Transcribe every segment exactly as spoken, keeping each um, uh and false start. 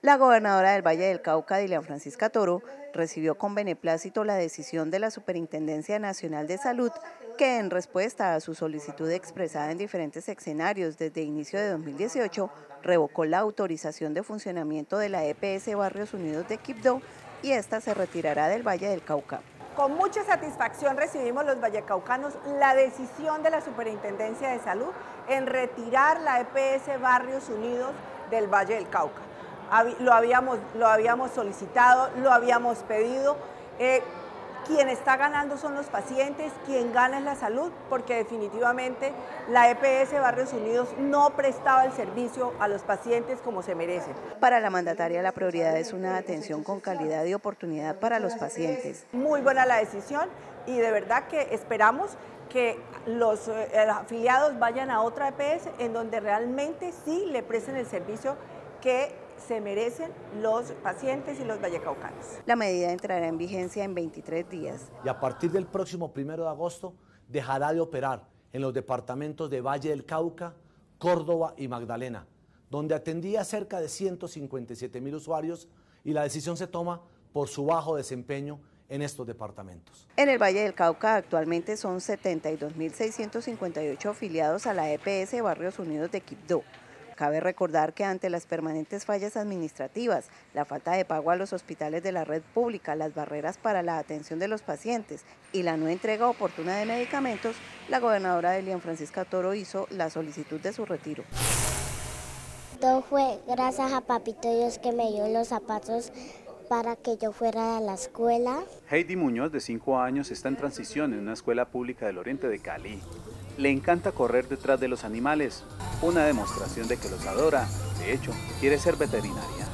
La gobernadora del Valle del Cauca, Dilian Francisca Toro, recibió con beneplácito la decisión de la Superintendencia Nacional de Salud, que en respuesta a su solicitud expresada en diferentes escenarios desde inicio de dos mil dieciocho, revocó la autorización de funcionamiento de la E P S Barrios Unidos de Quibdó y esta se retirará del Valle del Cauca. Con mucha satisfacción recibimos los vallecaucanos la decisión de la Superintendencia de Salud en retirar la E P S Barrios Unidos del Valle del Cauca. Lo habíamos, lo habíamos solicitado, lo habíamos pedido. Eh, quien está ganando son los pacientes, quien gana es la salud, porque definitivamente la E P S Barrios Unidos no prestaba el servicio a los pacientes como se merecen. Para la mandataria, la prioridad es una atención con calidad y oportunidad para los pacientes. Muy buena la decisión y de verdad que esperamos que los eh, afiliados vayan a otra E P S en donde realmente sí le presten el servicio que se merecen los pacientes y los vallecaucanos. La medida entrará en vigencia en veintitrés días. Y a partir del próximo primero de agosto dejará de operar en los departamentos de Valle del Cauca, Córdoba y Magdalena, donde atendía a cerca de ciento cincuenta y siete mil usuarios, y la decisión se toma por su bajo desempeño en estos departamentos. En el Valle del Cauca actualmente son setenta y dos mil seiscientos cincuenta y ocho afiliados a la E P S Barrios Unidos de Quibdó. Cabe recordar que ante las permanentes fallas administrativas, la falta de pago a los hospitales de la red pública, las barreras para la atención de los pacientes y la no entrega oportuna de medicamentos, la gobernadora Dilian Francisca Toro hizo la solicitud de su retiro. Todo fue gracias a Papito Dios que me dio los zapatos para que yo fuera a la escuela. Heidi Muñoz, de cinco años, está en transición en una escuela pública del oriente de Cali. Le encanta correr detrás de los animales, una demostración de que los adora. De hecho, quiere ser veterinaria.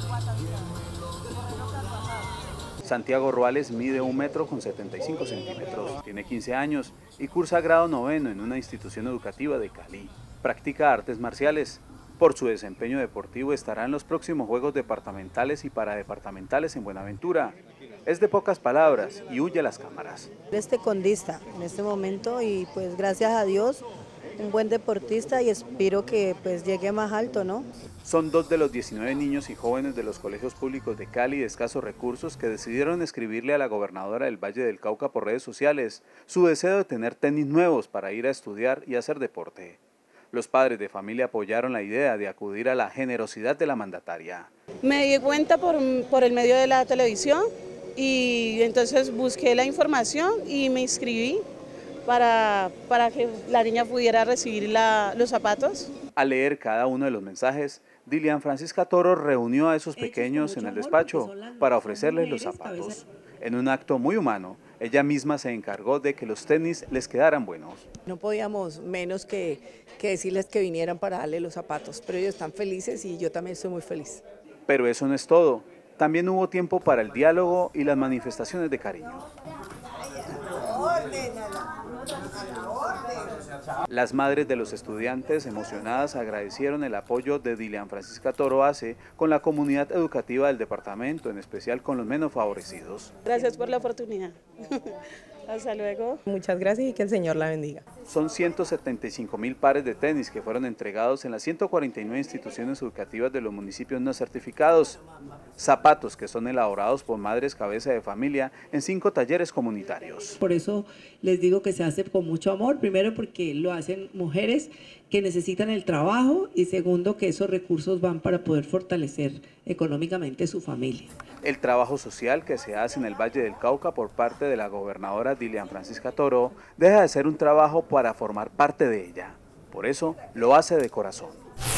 Santiago Ruales mide un metro con setenta y cinco centímetros, tiene quince años y cursa grado noveno en una institución educativa de Cali. Practica artes marciales. Por su desempeño deportivo estará en los próximos Juegos Departamentales y Paradepartamentales en Buenaventura. Es de pocas palabras y huye a las cámaras. Es tecondista en este momento y pues gracias a Dios, un buen deportista y espero que pues llegue más alto, ¿no? Son dos de los diecinueve niños y jóvenes de los colegios públicos de Cali de escasos recursos que decidieron escribirle a la gobernadora del Valle del Cauca por redes sociales su deseo de tener tenis nuevos para ir a estudiar y hacer deporte. Los padres de familia apoyaron la idea de acudir a la generosidad de la mandataria. Me di cuenta por, por el medio de la televisión y entonces busqué la información y me inscribí para, para que la niña pudiera recibir la, los zapatos. Al leer cada uno de los mensajes, Dilian Francisca Toro reunió a esos pequeños en el despacho para ofrecerles los zapatos. En un acto muy humano, ella misma se encargó de que los tenis les quedaran buenos. No podíamos menos que, que decirles que vinieran para darle los zapatos, pero ellos están felices y yo también estoy muy feliz. Pero eso no es todo. También hubo tiempo para el diálogo y las manifestaciones de cariño. Las madres de los estudiantes, emocionadas, agradecieron el apoyo de Dilian Francisca Toro hace con la comunidad educativa del departamento, en especial con los menos favorecidos. Gracias por la oportunidad. Hasta luego. Muchas gracias y que el Señor la bendiga. Son ciento setenta y cinco mil pares de tenis que fueron entregados en las ciento cuarenta y nueve instituciones educativas de los municipios no certificados. Zapatos que son elaborados por madres cabeza de familia en cinco talleres comunitarios. Por eso les digo que se hace con mucho amor, primero porque lo hacen mujeres que necesitan el trabajo y segundo que esos recursos van para poder fortalecer económicamente su familia. El trabajo social que se hace en el Valle del Cauca por parte de la gobernadora Dilian Francisca Toro deja de ser un trabajo para formar parte de ella. Por eso lo hace de corazón.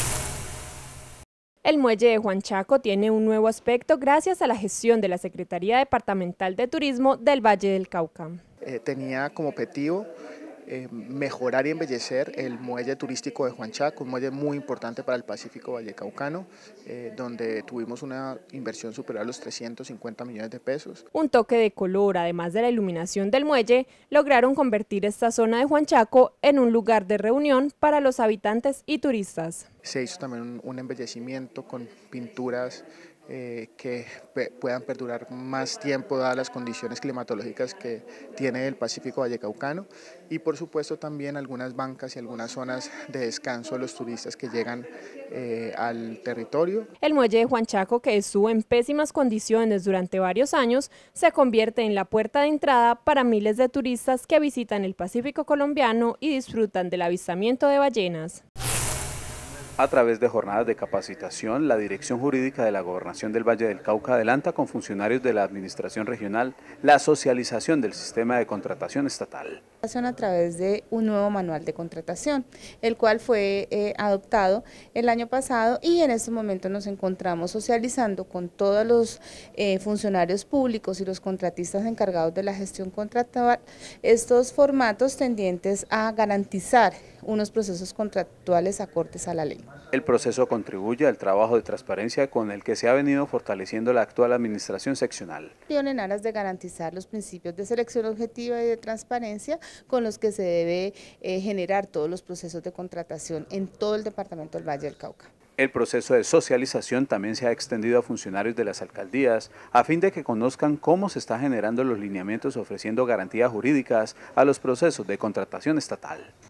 El muelle de Huanchaco tiene un nuevo aspecto gracias a la gestión de la Secretaría Departamental de Turismo del Valle del Cauca. Eh, tenía como objetivo eh, mejorar y embellecer el muelle turístico de Huanchaco, un muelle muy importante para el Pacífico vallecaucano, eh, donde tuvimos una inversión superior a los trescientos cincuenta millones de pesos. Un toque de color, además de la iluminación del muelle, lograron convertir esta zona de Huanchaco en un lugar de reunión para los habitantes y turistas. Se hizo también un, un embellecimiento con pinturas eh, que puedan perdurar más tiempo dadas las condiciones climatológicas que tiene el Pacífico Vallecaucano, y por supuesto también algunas bancas y algunas zonas de descanso de los turistas que llegan eh, al territorio. El muelle de Juanchaco, que estuvo en pésimas condiciones durante varios años, se convierte en la puerta de entrada para miles de turistas que visitan el Pacífico colombiano y disfrutan del avistamiento de ballenas. A través de jornadas de capacitación, la Dirección Jurídica de la Gobernación del Valle del Cauca adelanta con funcionarios de la Administración Regional la socialización del sistema de contratación estatal. A través de un nuevo manual de contratación, el cual fue eh, adoptado el año pasado, y en este momento nos encontramos socializando con todos los eh, funcionarios públicos y los contratistas encargados de la gestión contractual estos formatos tendientes a garantizar unos procesos contractuales acordes a la ley. El proceso contribuye al trabajo de transparencia con el que se ha venido fortaleciendo la actual administración seccional. En aras de garantizar los principios de selección objetiva y de transparencia con los que se debe eh, generar todos los procesos de contratación en todo el departamento del Valle del Cauca. El proceso de socialización también se ha extendido a funcionarios de las alcaldías a fin de que conozcan cómo se están generando los lineamientos ofreciendo garantías jurídicas a los procesos de contratación estatal.